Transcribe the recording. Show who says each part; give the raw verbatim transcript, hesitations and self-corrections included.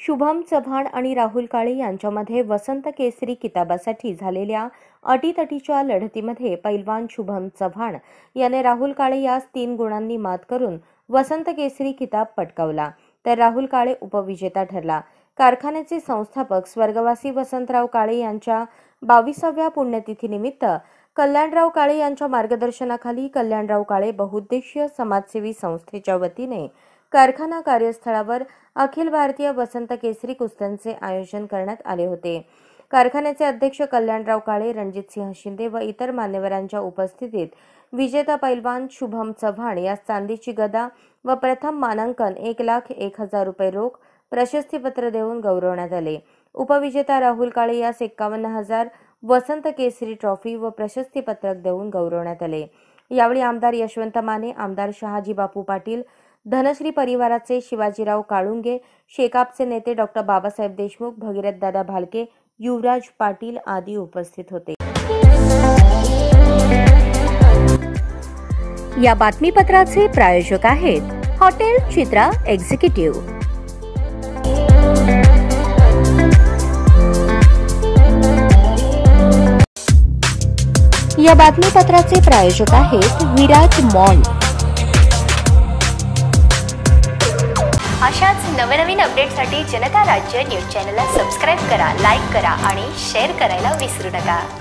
Speaker 1: शुभम चव्हाण आणि राहुल काळे यांच्यामध्ये वसंत केसरी किताबासाठी झालेल्या अटीतटीच्या लढतीमध्ये पैलवान शुभम चव्हाण याने राहुल काळे यास तीन गुणांनी मात करून वसंत केसरी किताब पटकावला, तर राहुल काळे उपविजेता ठरला। कारखान्याचे संस्थापक स्वर्गवासी वसंतराव काळे यांच्या बावीसाव्या पुण्यतिथीनिमित्त कल्याणराव काळे यांच्या मार्गदर्शनाखाली कल्याणराव काळे बहुउद्देशीय समाजसेवी संस्थेच्या वतीने कारखाना कार्यस्थळावर अखिल भारतीय वसंत केसरी कुस्त्यांचे आयोजन करण्यात आले होते। कारखान्याचे अध्यक्ष कल्याणराव काळे, रणजितसिंह शिंदे व इतर मान्यवरांच्या उपस्थितीत विजेता पैलवान शुभम चव्हाण यास चांदीची गदा व प्रथम मानांकन एक लाख एक हजार रुपये रोख प्रशस्तीपत्र देऊन गौरवण्यात आले। उपविजेता राहुल काळे यास एक्कावन्न हजार वसंत केसरी ट्रॉफी व प्रशस्तीपत्रक देऊन गौरवण्यात आले। यावेळी आमदार यशवंत माने, आमदार शहाजी बापू पाटील, धनश्री परिवाराचे शिवाजीराव काळुंगे, शेकापचे नेते डॉक्टर बाबासाहेब देशमुख, भगीरथ दादा भालके, युवराज पाटील आदी उपस्थित होते।
Speaker 2: या बातमीपत्राचे प्रायोजक आहेत हॉटेल चित्रा एक्झिक्युटिव्ह। या बातमीपत्राचे प्रायोजक आहेत विराज मॉल। अशाच नवनवीन अपडेटसाठी जनता राज्य न्यूज चॅनलला सबस्क्राइब करा, लाईक करा आणि शेअर करायला विसरू नका।